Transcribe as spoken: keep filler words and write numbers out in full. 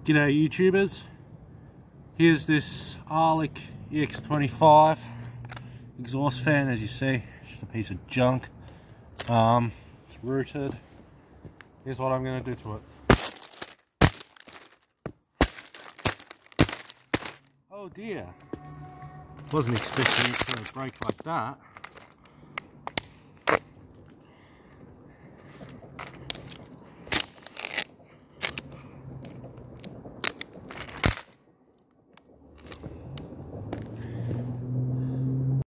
G'day YouTubers, here's this Arlec E X twenty-five exhaust fan. As you see, it's just a piece of junk. Um, it's rooted. Here's what I'm going to do to it. Oh dear, wasn't expecting it to break like that.